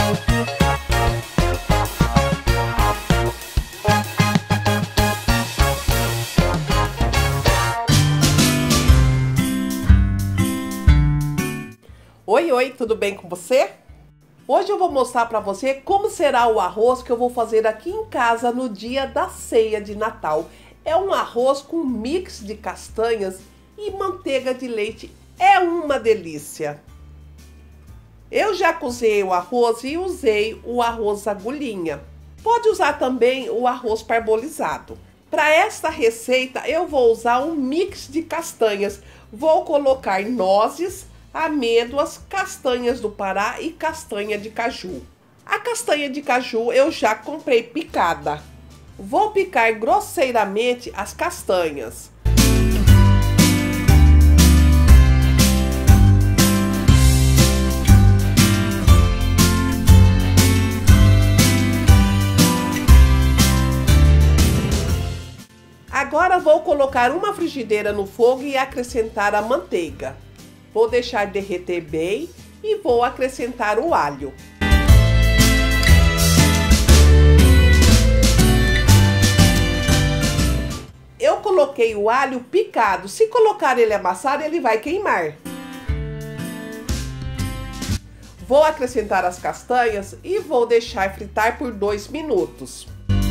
Oi, tudo bem com você? Hoje eu vou mostrar para você como será o arroz que eu vou fazer aqui em casa no dia da ceia de Natal. É um arroz com mix de castanhas e manteiga de leite. É uma delícia! Eu já cozinhei o arroz e usei o arroz agulhinha. Pode usar também o arroz parbolizado. Para esta receita eu vou usar um mix de castanhas. Vou colocar nozes, amêndoas, castanhas do Pará e castanha de caju. A castanha de caju eu já comprei picada. Vou picar grosseiramente as castanhas. Agora vou colocar uma frigideira no fogo e acrescentar a manteiga. Vou deixar derreter bem e vou acrescentar o alho. Eu coloquei o alho picado. Se colocar ele amassado, ele vai queimar. Vou acrescentar as castanhas e vou deixar fritar por 2 minutos.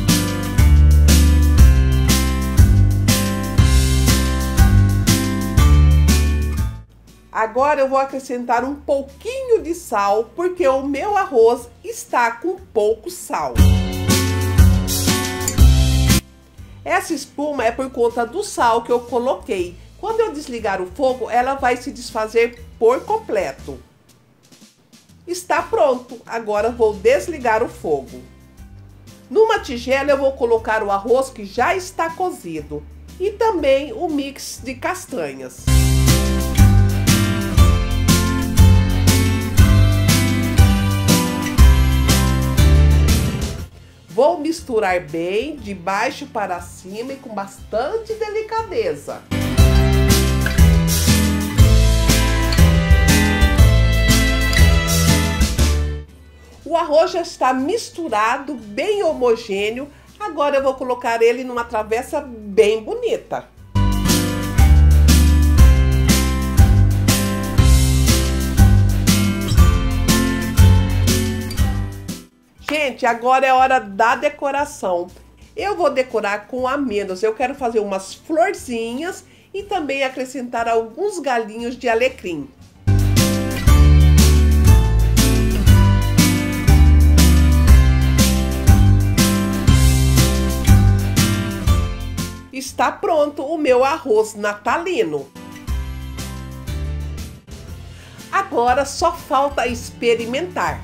Agora eu vou acrescentar um pouquinho de sal, porque o meu arroz está com pouco sal. Essa espuma é por conta do sal que eu coloquei. Quando eu desligar o fogo, ela vai se desfazer por completo. Está pronto. Agora vou desligar o fogo. Numa tigela eu vou colocar o arroz que já está cozido e também o mix de castanhas. Vou misturar bem, de baixo para cima e com bastante delicadeza. O arroz já está misturado, bem homogêneo. Agora eu vou colocar ele numa travessa bem bonita. Gente, agora é hora da decoração. Eu vou decorar com amêndoas. Eu quero fazer umas florzinhas e também acrescentar alguns galinhos de alecrim. Está pronto o meu arroz natalino. Agora só falta experimentar.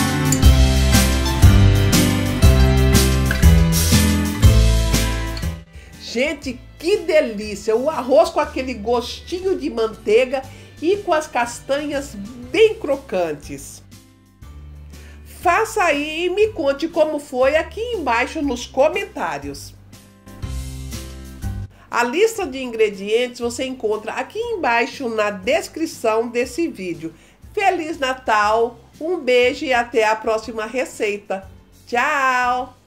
Gente, que delícia! O arroz com aquele gostinho de manteiga e com as castanhas bem crocantes. Faça aí e me conte como foi aqui embaixo nos comentários. A lista de ingredientes você encontra aqui embaixo na descrição desse vídeo. Feliz Natal, um beijo e até a próxima receita. Tchau!